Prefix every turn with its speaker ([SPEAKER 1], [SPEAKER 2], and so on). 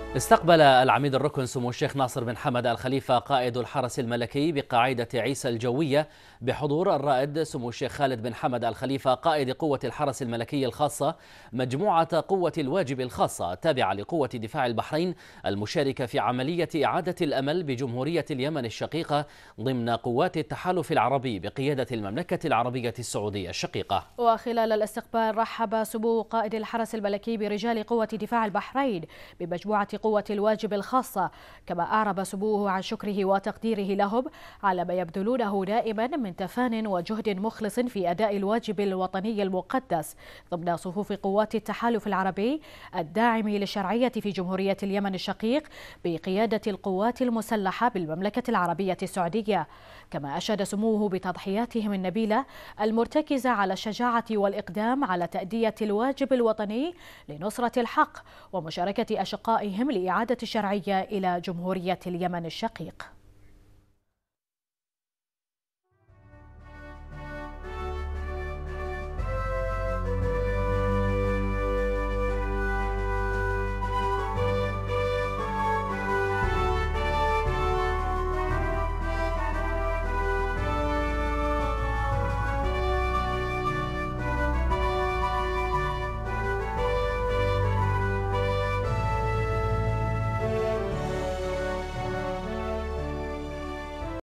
[SPEAKER 1] استقبل العميد الركن سمو الشيخ ناصر بن حمد الخليفة قائد الحرس الملكي بقاعدة عيسى الجوية بحضور الرائد سمو الشيخ خالد بن حمد الخليفة قائد قوة الحرس الملكي الخاصة مجموعة قوة الواجب الخاصة التابعة لقوة دفاع البحرين المشاركة في عملية إعادة الأمل بجمهورية اليمن الشقيقة ضمن قوات التحالف العربي بقيادة المملكة العربية السعودية الشقيقة.
[SPEAKER 2] وخلال الاستقبال رحب سمو قائد الحرس الملكي برجال قوة دفاع البحرين بمجموعة قوة الواجب الخاصة، كما أعرب سموه عن شكره وتقديره لهم على ما يبذلونه دائما من تفان وجهد مخلص في أداء الواجب الوطني المقدس ضمن صفوف قوات التحالف العربي الداعم للشرعية في جمهورية اليمن الشقيق بقيادة القوات المسلحة بالمملكة العربية السعودية. كما أشاد سموه بتضحياتهم النبيلة المرتكزة على الشجاعة والإقدام على تأدية الواجب الوطني لنصرة الحق ومشاركة أشقائهم لإعادة الشرعية إلى جمهورية اليمن الشقيق.